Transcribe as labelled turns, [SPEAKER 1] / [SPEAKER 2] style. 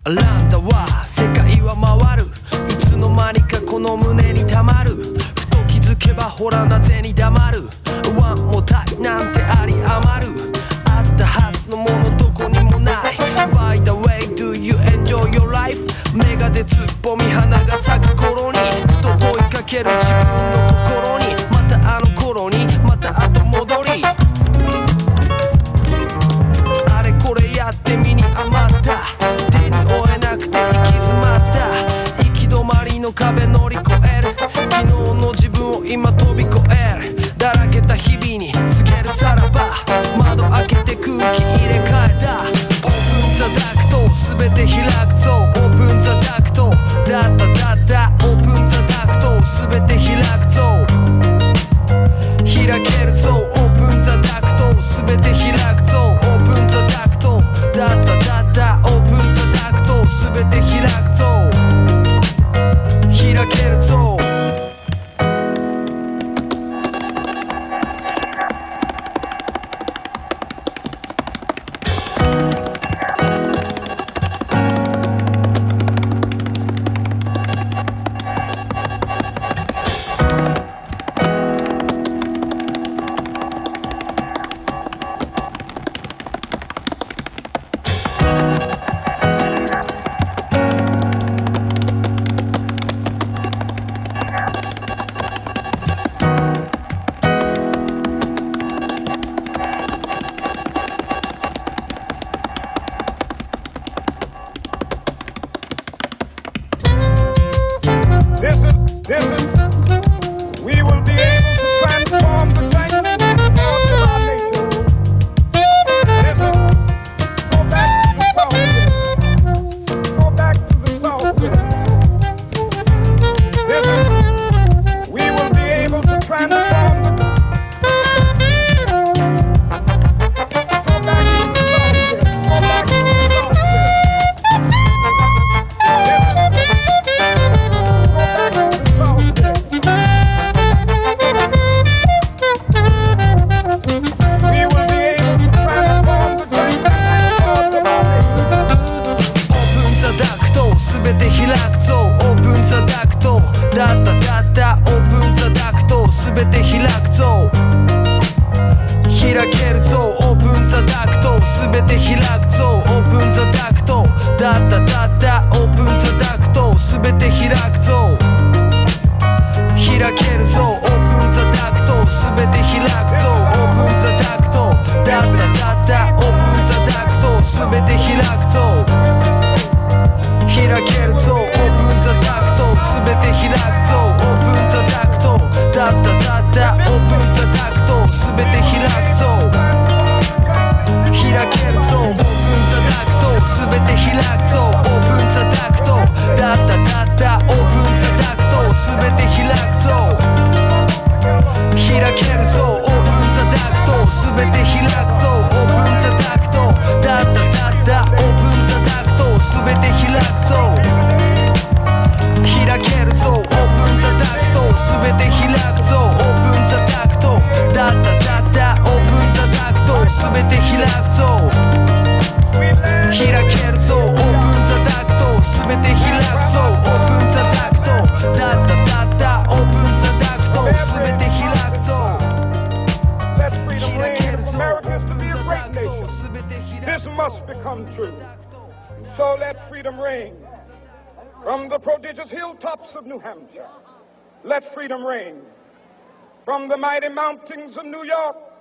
[SPEAKER 1] ランダは世界は回る、いつの間にかこの胸にたまる。ふと気づけばほらなぜに黙る。ワンもたいなんてあり余る。あったはずのものどこにもない。 By the way do you enjoy your life。 メガでつっぽみ花が咲く頃にふと問いかける自分の心に、またあの頃にまた後戻り。あれこれやって身に余った、手に負えなくて行き詰まった。行き止まりの壁乗り越える、昨日の自分を今飛び越える。だらけた日々につけるさらば、窓開けて空気入れ替えた。オープンザダクト全て開くぞ、オープンザダクトだっただった。オープンザダクト全て開くぞ、開けるぞ。オープンザダクト全て開くぞ、オープンザダクトだっただった。オープンザダクト全て開くぞ、開けるぞ。
[SPEAKER 2] So let freedom ring from the prodigious hilltops of New Hampshire. Let freedom ring from the mighty mountains of New York.